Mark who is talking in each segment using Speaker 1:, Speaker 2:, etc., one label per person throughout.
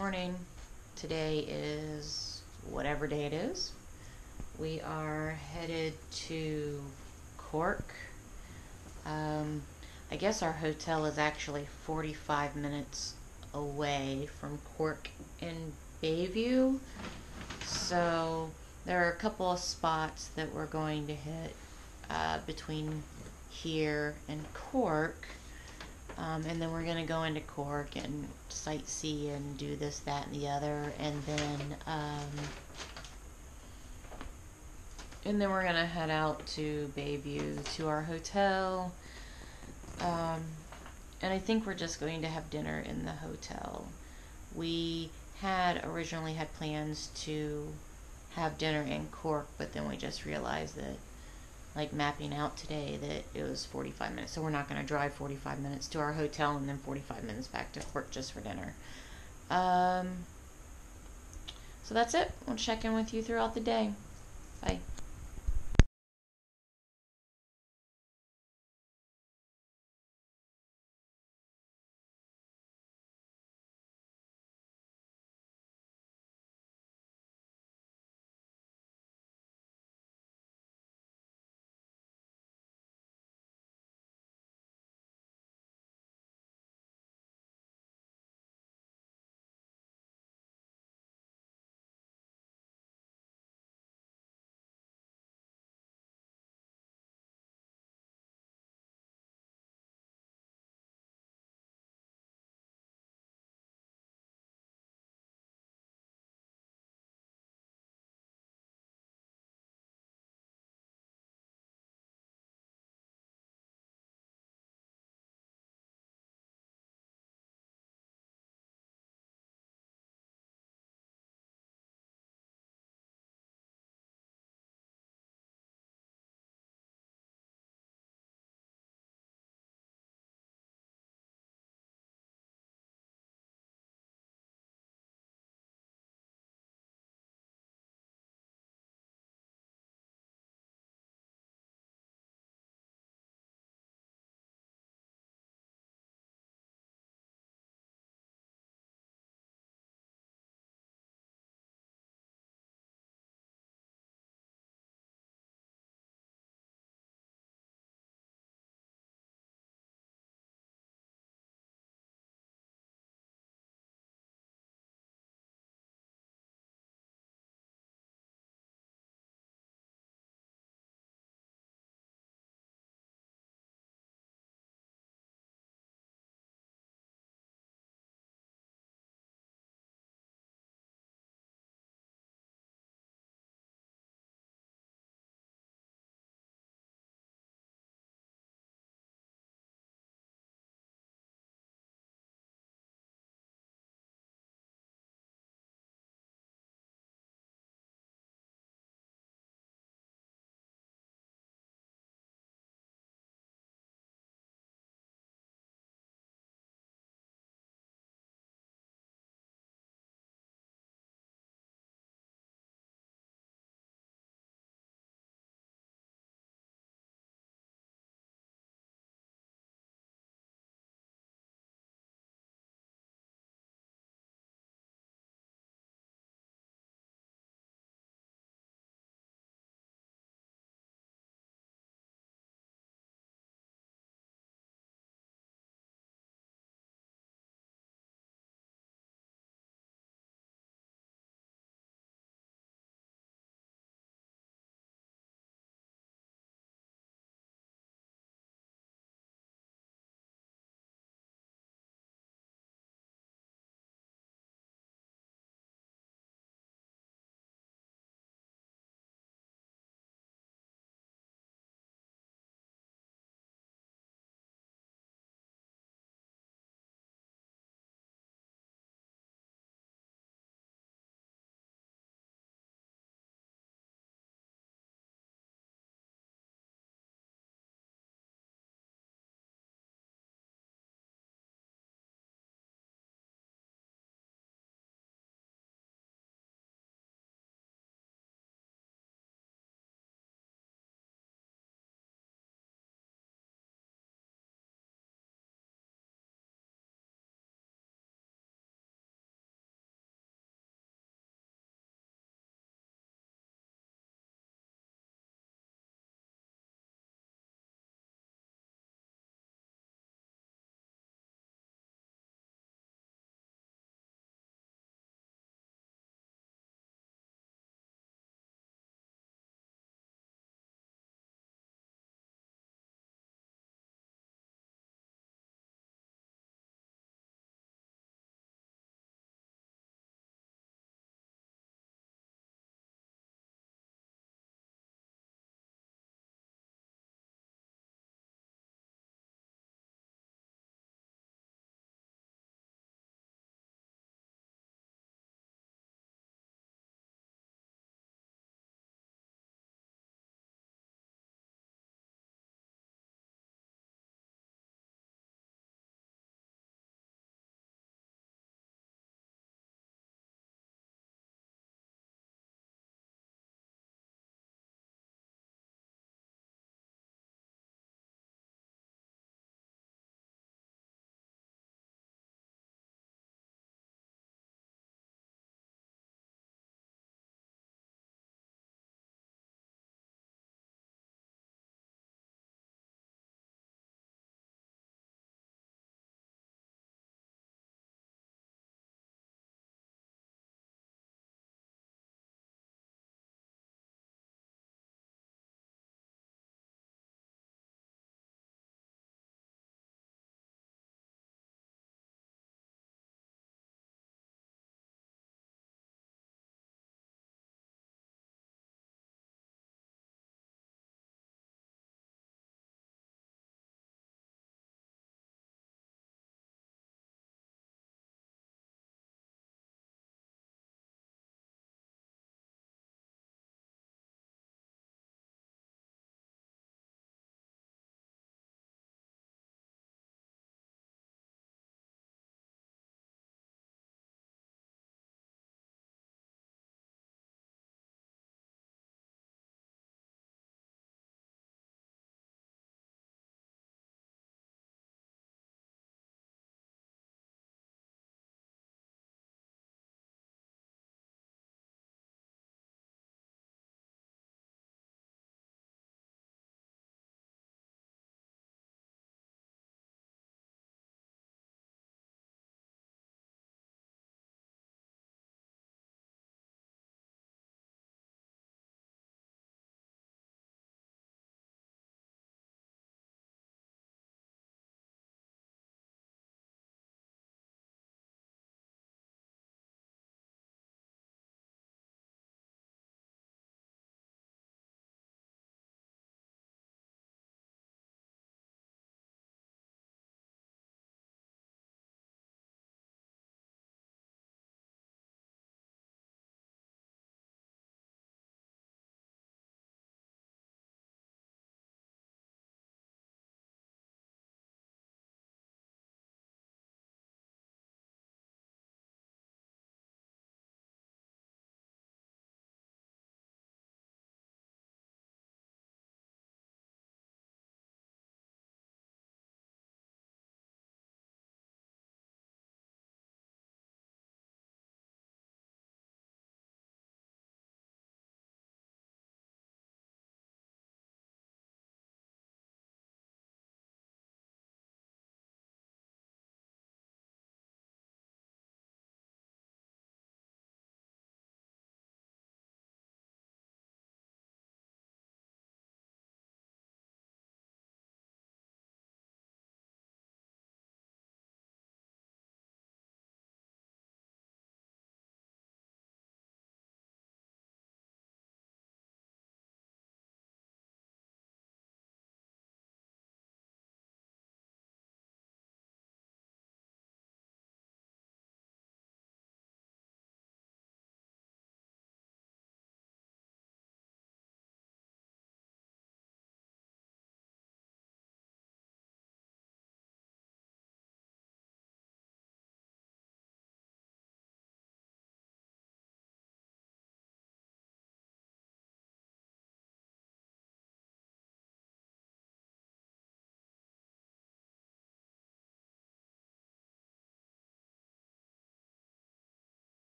Speaker 1: morning. Today is whatever day it is. We are headed to Cork. I guess our hotel is actually 45 minutes away from Cork in Bayview. So there are a couple of spots that we're going to hit between here and Cork. And then we're going to go into Cork and sightsee and do this, that, and the other. And then we're going to head out to Bayview to our hotel. Um, and I think we're just going to have dinner in the hotel. We had originally had plans to have dinner in Cork, but then we just realized that, like, mapping out today, that it was 45 minutes. So we're not going to drive 45 minutes to our hotel and then 45 minutes back to Cork just for dinner. So that's it. We'll check in with you throughout the day. Bye.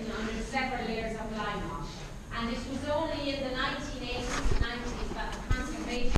Speaker 2: under several layers of lime wash. And it was only in the 1980s and 90s that the conservation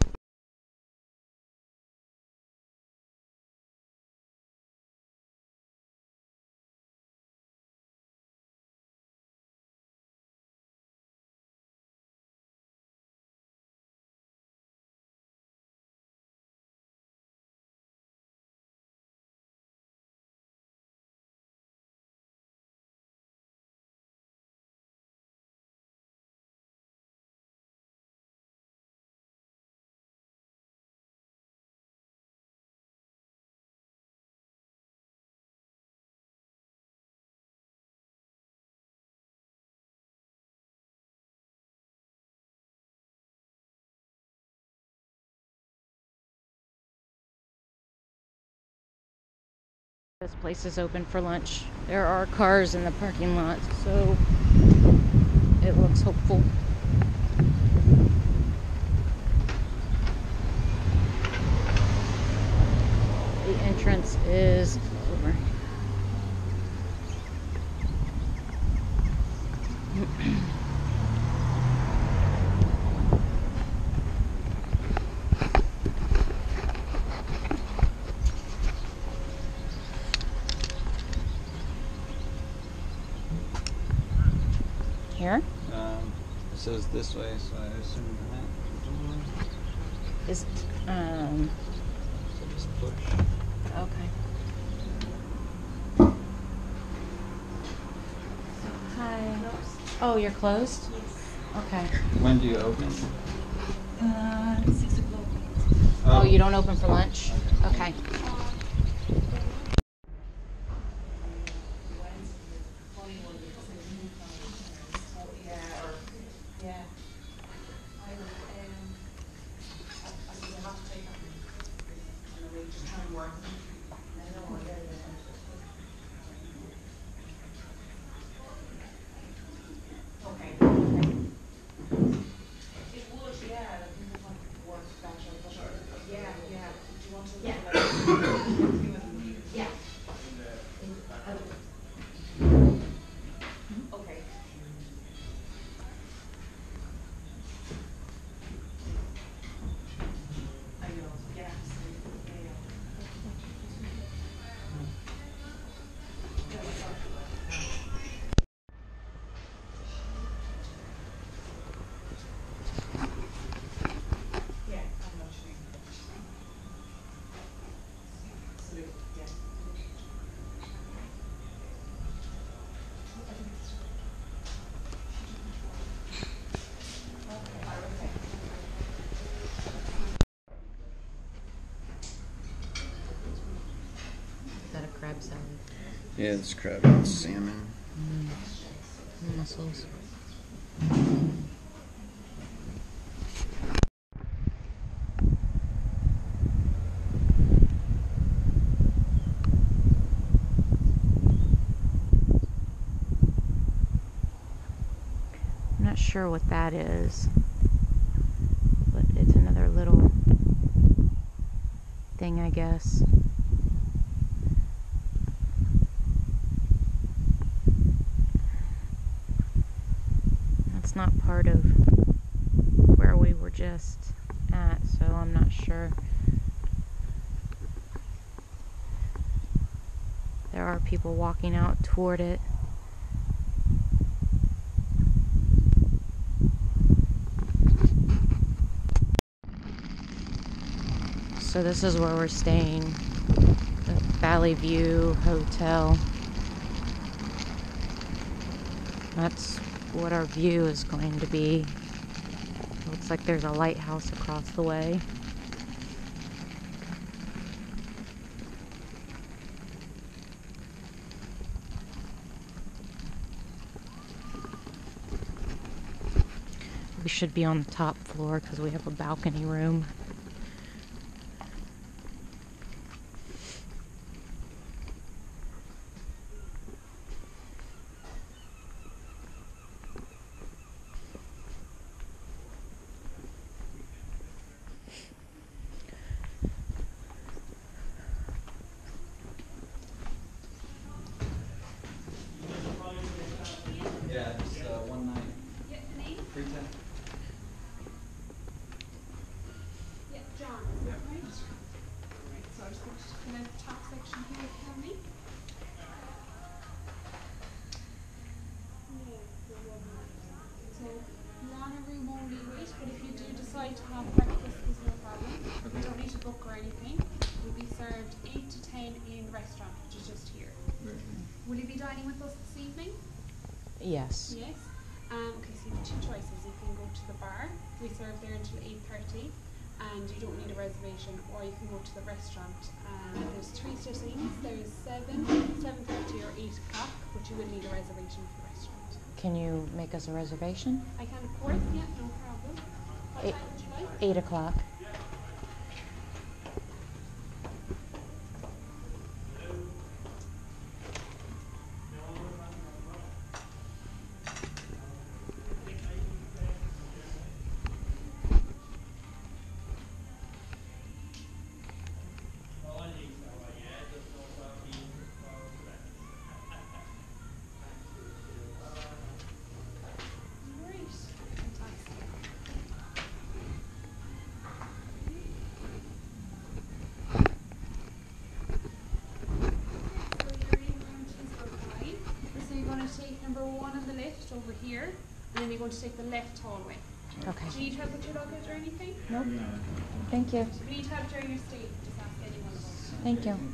Speaker 1: This place is open for lunch. There are cars in the parking lot, so it looks hopeful. The entrance is over. Here?
Speaker 3: It says this way, so I assume that.
Speaker 1: Is
Speaker 3: So just push.
Speaker 1: okay. Hi. Oh, you're closed? Okay.
Speaker 3: When do you open?
Speaker 4: 6 o'clock.
Speaker 1: Oh, you don't open for lunch? Okay. Is that a crab salad?
Speaker 3: Yeah, it's crab and salmon.
Speaker 1: Mussels. I'm not sure what that is, but it's another little thing, I guess. That's not part of where we were just at, so I'm not sure. There are people walking out toward it. So this is where we're staying, the Valley View Hotel. That's what our view is going to be. Looks like there's a lighthouse across the way. We should be on the top floor because we have a balcony room.
Speaker 3: Yeah, just one night.
Speaker 2: Yeah, the name?
Speaker 3: Free time.
Speaker 2: Yeah, John, is that right? Right, so I'll just go to the top section here, tell me. So you're on a room only rate, but if you do decide to have breakfast, there's no problem. You don't need to book or anything. You'll be served 8 to 10 in the restaurant, which is just here. Will you be dining with us this evening?
Speaker 1: Yes.
Speaker 2: Yes. Okay, so you have two choices. You can go to the bar. We serve there until 8:30, and you don't need a reservation, or you can go to the restaurant. There's 3 sittings. There's 7, 7:30, or 8 o'clock, but you will need a reservation for the restaurant.
Speaker 1: Can you make us a reservation?
Speaker 2: I can, of course. Yeah, no problem. What
Speaker 1: Eight-
Speaker 2: time would you like?
Speaker 1: 8 o'clock.
Speaker 2: Great. Fantastic. So you're in room 205. So you're going to take number 1 on the left over here, and then you're going to take the left hallway.
Speaker 1: Okay.
Speaker 2: Do you need help with your luggage or anything?
Speaker 1: Nope. Thank you.
Speaker 2: If you need help during your stay, just ask anyone of us.
Speaker 1: Thank you.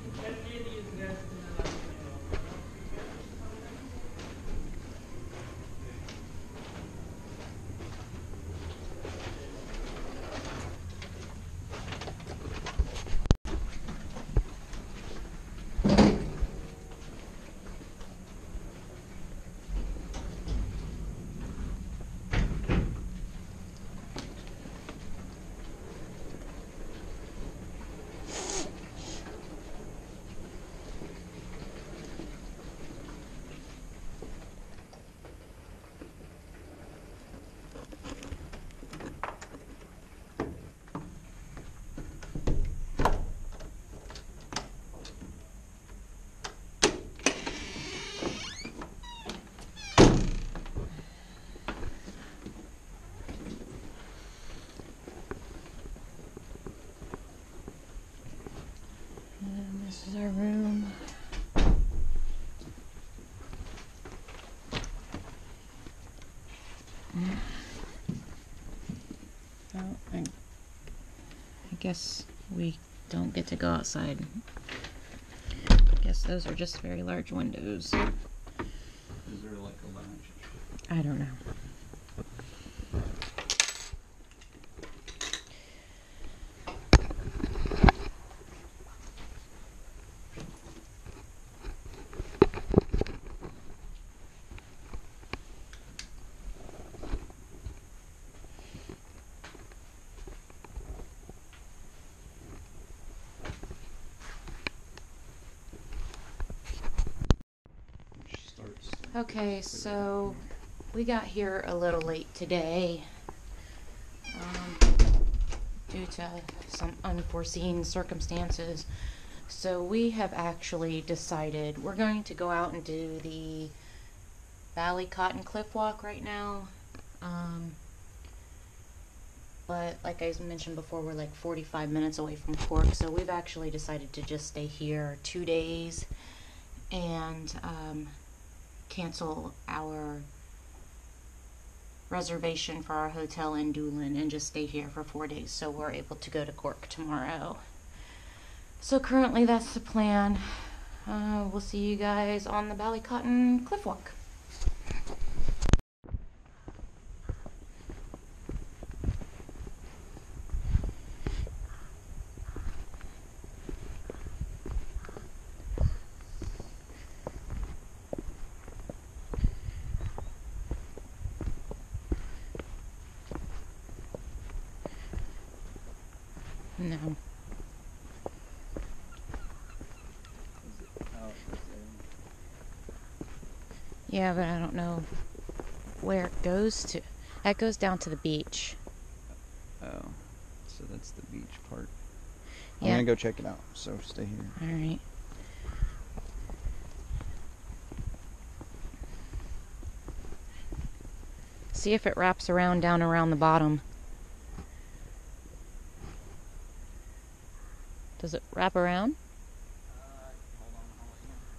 Speaker 1: And this is our room. Oh, I guess we don't get to go outside. I guess those are just very large windows.
Speaker 3: Is there like a lounge?
Speaker 1: I don't know.
Speaker 3: Starts.
Speaker 1: Okay, so we got here a little late today due to some unforeseen circumstances. So we have actually decided we're going to go out and do the Valley Cotton Cliff Walk right now. But like I mentioned before, we're like 45 minutes away from Cork, so we've actually decided to just stay here 2 days and cancel our reservation for our hotel in Doolin and just stay here for 4 days so we're able to go to Cork tomorrow. So currently that's the plan. We'll see you guys on the Ballycotton Cliff Walk. No.
Speaker 3: Is it out there?
Speaker 1: Yeah, but I don't know where it goes to. That goes down to the beach.
Speaker 3: Oh, so that's the beach part.
Speaker 1: Yeah.
Speaker 3: I'm gonna go check it out. So stay here.
Speaker 1: All right. See if it wraps around down around the bottom. Does it wrap around?
Speaker 3: Hold on, I'll let you know.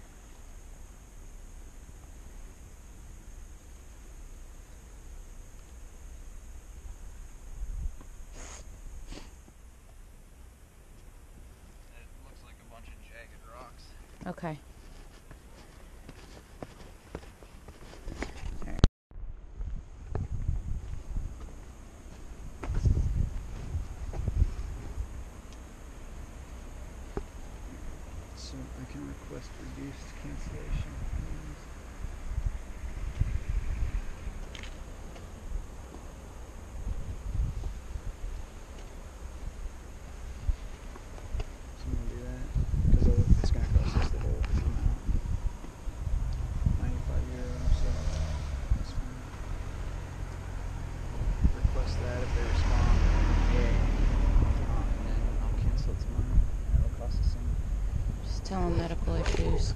Speaker 3: It looks like a bunch of jagged rocks.
Speaker 1: Okay.
Speaker 3: So I can request reduced cancellation fees. So I'm gonna do that because it's gonna cost us the whole amount. 95 euros, so that's fine. Request that if they respond. Yeah. If not, then I'll cancel it tomorrow and it'll cost the same.
Speaker 1: Just tell them medical issues.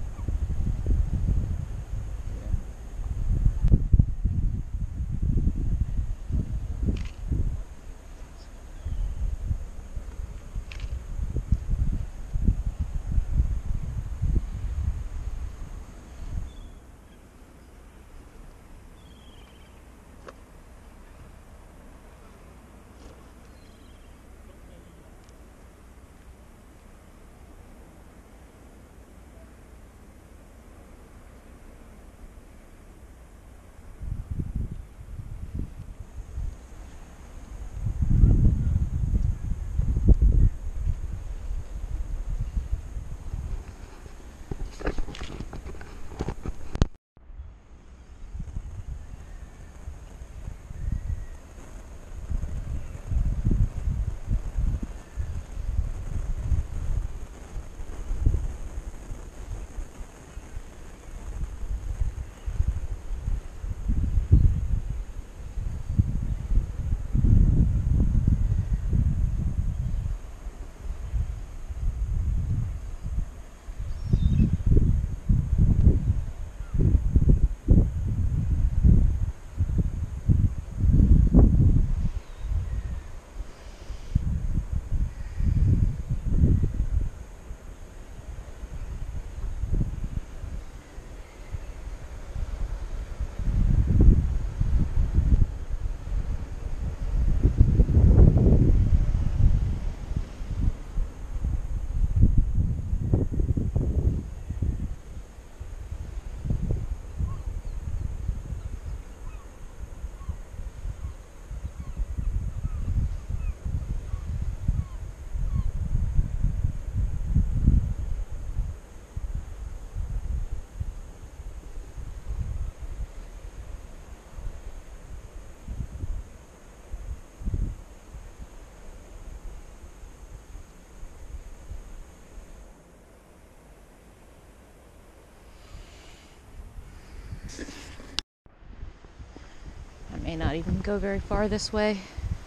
Speaker 1: I may not even go very far this way.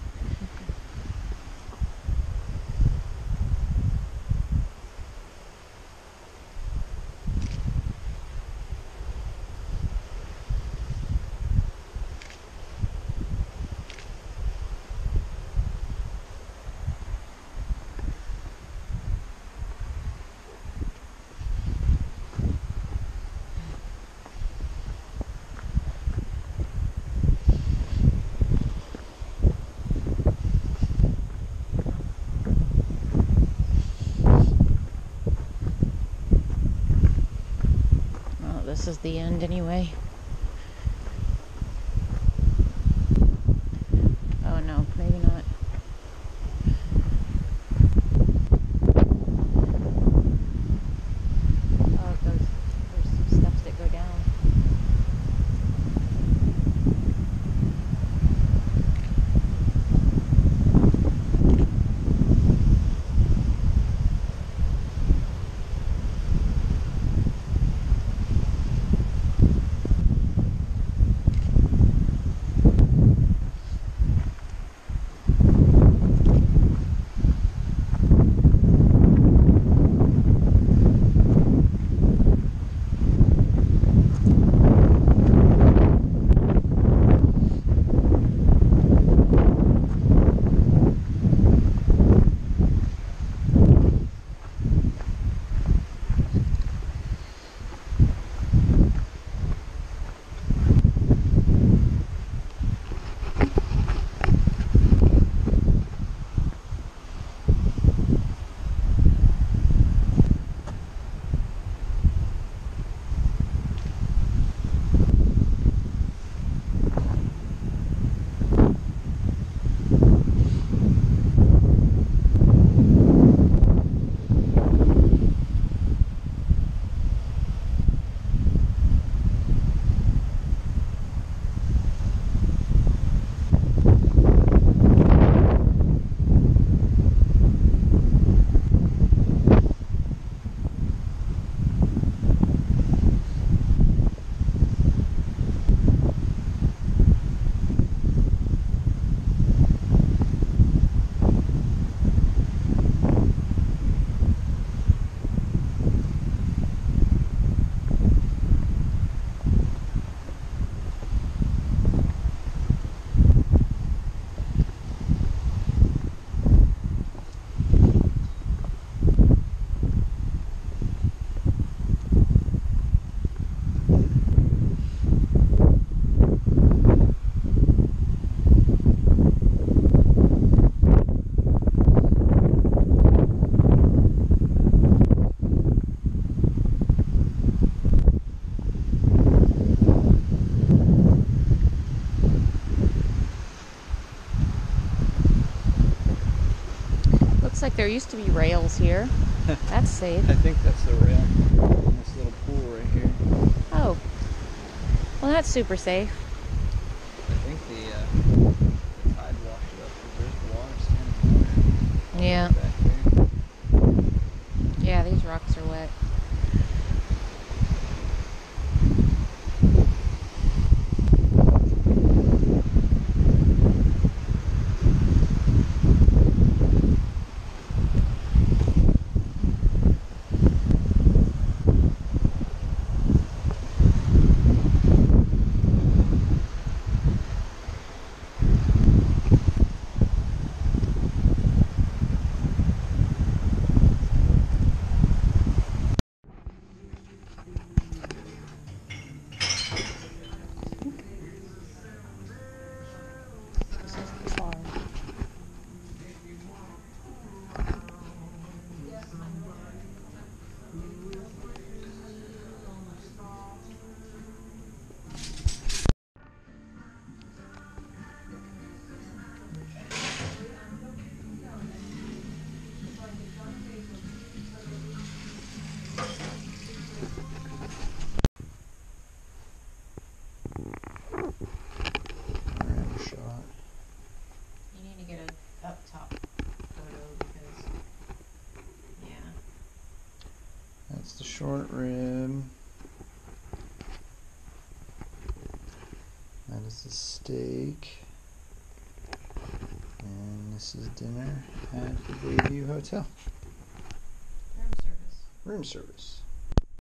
Speaker 1: This is the end anyway. Oh no, maybe not. Oh, there's some steps that go down. Looks like there used to be rails here. That's safe.
Speaker 3: I think that's the rail in this little pool right here.
Speaker 1: Oh. Well, that's super safe.
Speaker 3: I think the tide washed it up because there's water, standing water.
Speaker 1: Yeah.
Speaker 3: Back here.
Speaker 1: Yeah, these rocks are wet. This is the farm.
Speaker 3: Rim shot.
Speaker 1: You need to get a up top photo because, yeah.
Speaker 3: That's the short rib. That is the steak. And this is dinner at the Bayview Hotel.
Speaker 1: Room service.
Speaker 3: Room service.